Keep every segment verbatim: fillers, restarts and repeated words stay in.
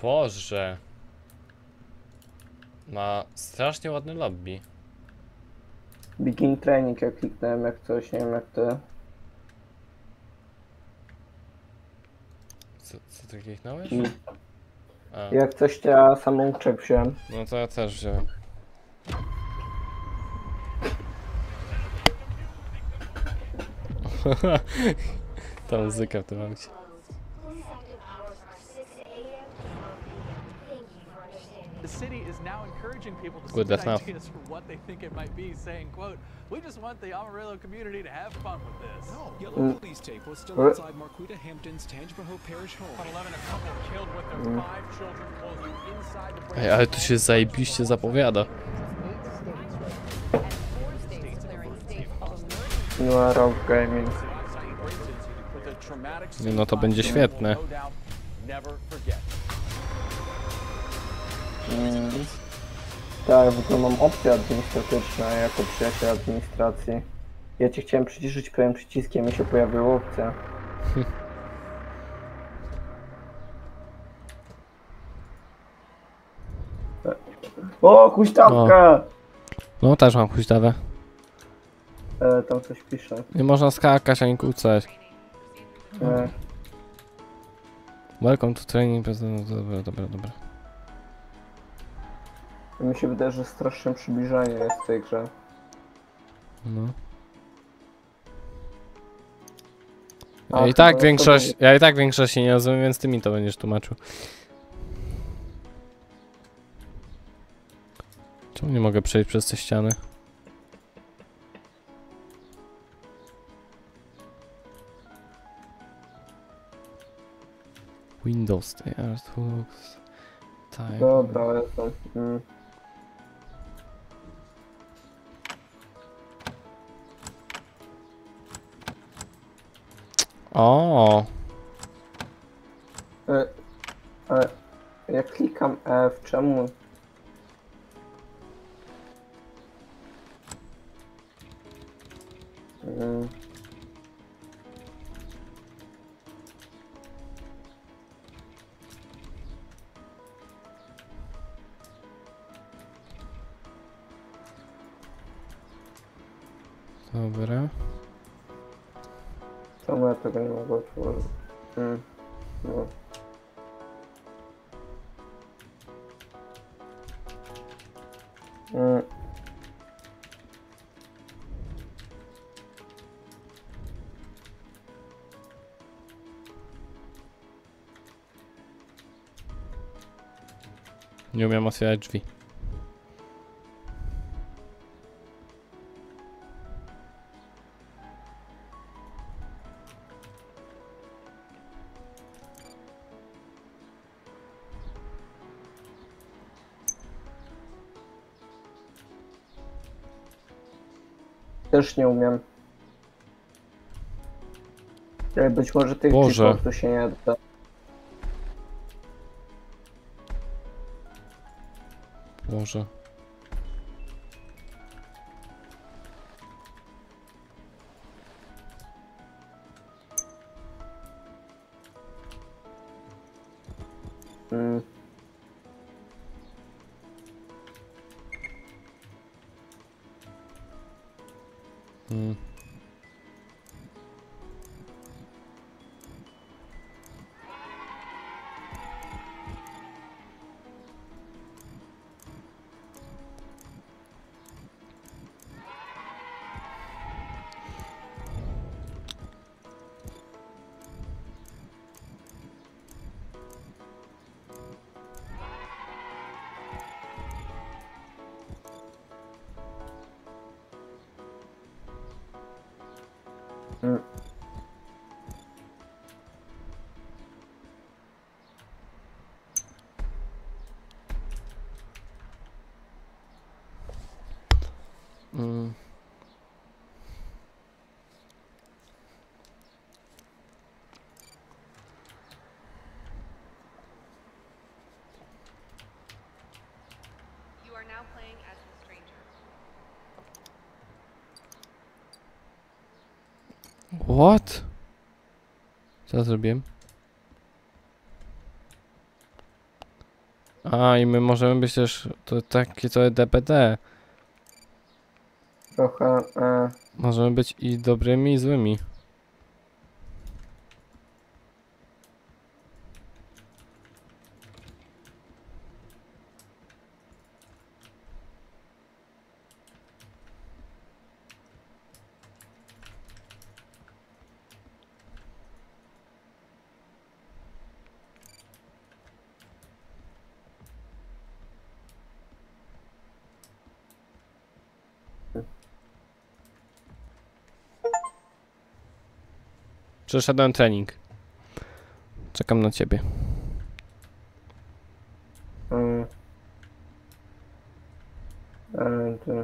Boże. Ma strasznie ładny lobby. Begin training, jak kliknąłem jak coś, nie wiem jak to... Co, co ty kliknąłeś? Mm. A, Jak coś to ja samouczek wziąłem. no to ja też wziąłem. Ta muzyka w tym momencie. The city is now encouraging people to Good, that's submit enough. ideas for what they think it might be, saying, quote, we just want the Amarillo community to have fun with this. No, yellow Mm. police tape was still What? outside Marquita Hampton's Tangipahoa Parish On home. eleven, a couple killed with their Mm. five children closing inside the Ej, ale to się zajebiście zapowiada. New Rock Gaming. Nie, no to będzie świetne. Mm. Tak, w ogóle mam opcje administratyczne jako przyjaciel administracji. Ja cię chciałem przyciszyć prawym przyciskiem i się pojawiła opcja. O, huśtawka! No też mam huśtawę. E, tam coś pisze. Nie można skakać ani kucać. E, Welcome to training. No, dobra, dobra, dobra. mi się wydaje, że straszne przybliżanie jest w tej grze. No. A, Ja i tak chyba większość, sobie- ja i tak większości nie rozumiem, więc ty mi to będziesz tłumaczył. Czemu nie mogę przejść przez te ściany? Windows, Tools, Type. Dobra, jestem. Mm. O, E, ale jak klikam F, czemu? Mm. dobra. Czemu ja tego nie mogę otworzyć? Mm. No. Mm. Nie umiem otwierać drzwi. Też nie umiem. Ale być może tych Boże. cheatów tu się nie da. Może. Mm. Mm. Mm. Mm. You are now playing as the stranger. What? Co ja zrobiłem? A, i my możemy być też to takie to D P D. Trochę... E, Możemy być i dobrymi, i złymi. Przeszedłem trening. Czekam na ciebie. e, e, to,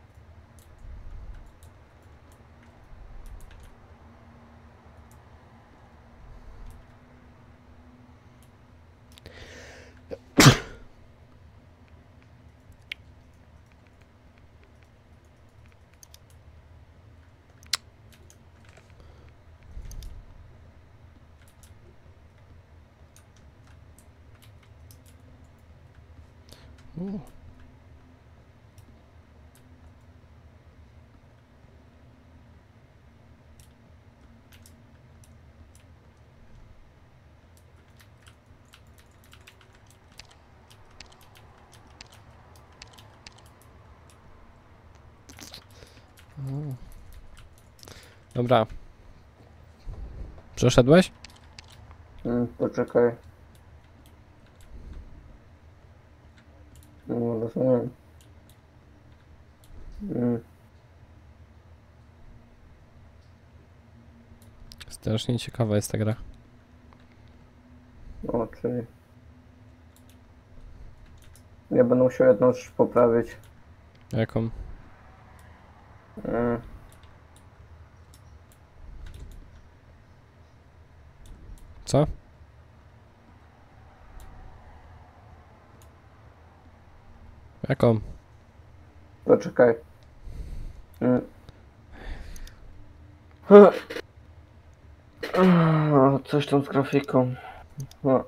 U. U. Dobra. Przeszedłeś? mm, poczekaj. No, rozumiem. Mm, Strasznie ciekawa jest ta gra. o, czyli... Ja będę musiał jedną rzecz poprawić. Jaką? Mm, Co? Jaką? poczekaj. Mm. O, coś tam z grafiką. No.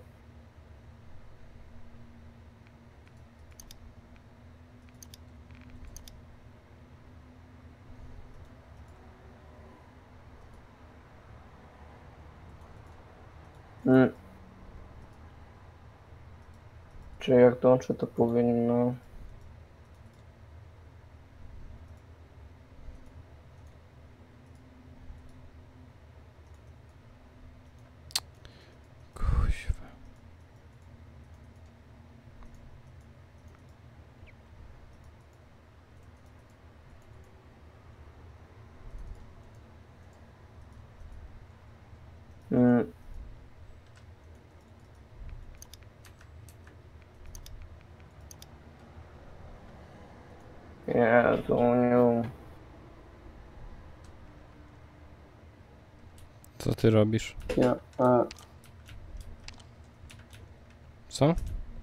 Mm. Czy jak dołączę, to powinno... Kuźwa. Mm. Jezuniu. Co ty robisz? Ja, a, Co?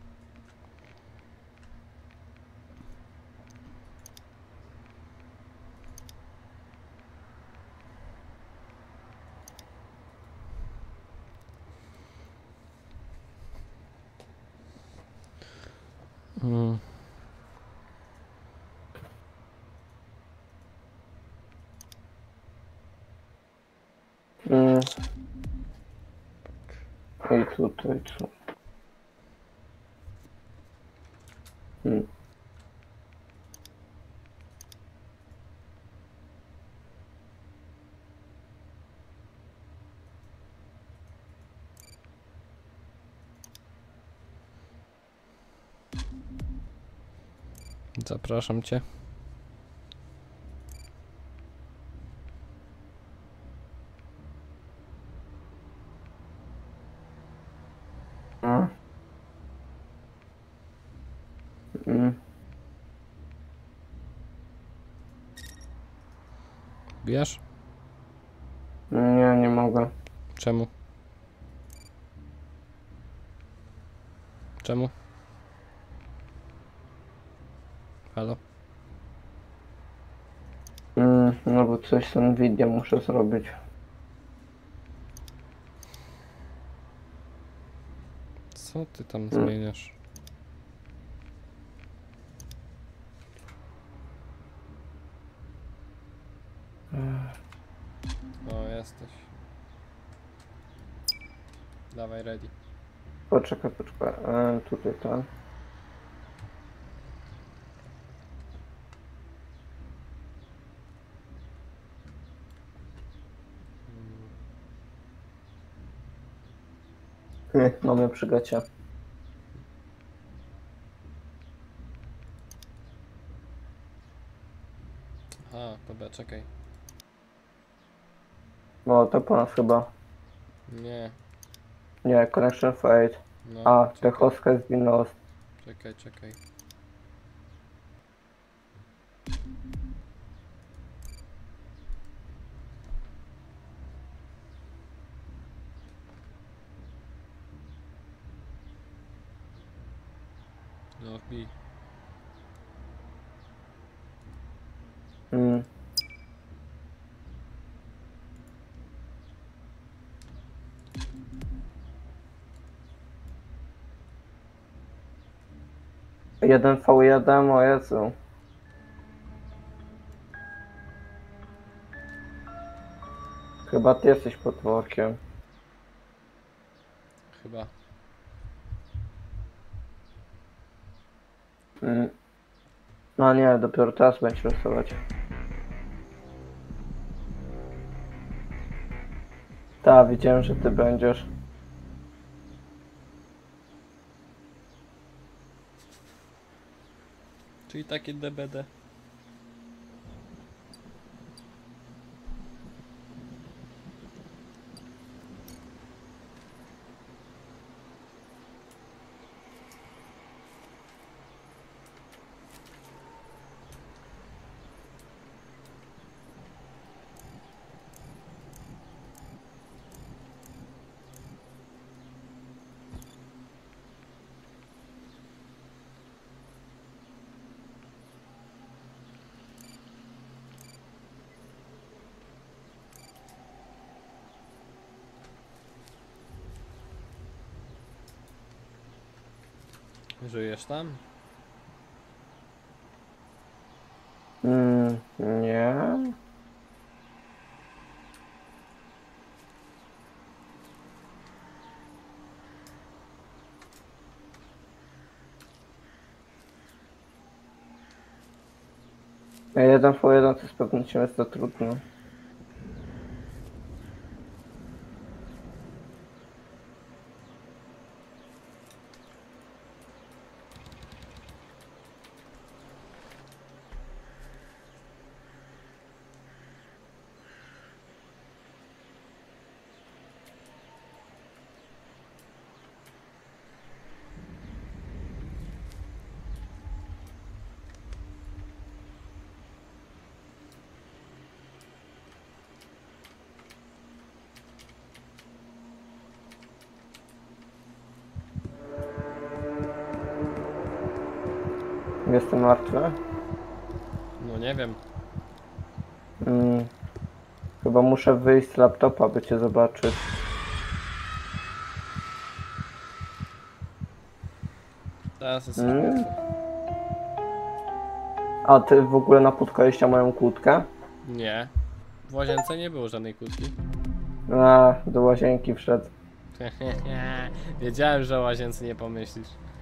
Mm. mm. I tutaj co? Mm. Zapraszam cię. A? Mm. Wiesz? Nie, nie mogę. Czemu? Czemu? Halo? Mm, no bo coś z Nvidia muszę zrobić. Co ty tam Mm. zmieniasz? O, jesteś. Dawaj, ready. Poczekaj, poczekaj. E, tutaj to. Hy, mamy przy gacie. Aha, dobra, czekaj. No to po nas chyba. Nie. Nie, connection fade. No, A, the czekaj, host has been lost. czekaj, czekaj. No, wbij. Mm. jeden V jeden, o Jezu. Chyba ty jesteś potworkiem. Chyba. Mm. No nie, dopiero teraz będziesz losować. Tak, wiedziałem, że ty będziesz. Czyli takie D B D. Żyjesz tam? Mm, nie. jeden V jeden to z pewnością jest to trudno. Jestem martwy? No nie wiem. Mm. Chyba muszę wyjść z laptopa, by cię zobaczyć. Teraz jest Mm. A ty w ogóle napotkałeś na moją kłódkę? Nie. W łazience nie było żadnej kłódki. A, do łazienki wszedł. Wiedziałem, że o łazience nie pomyślisz.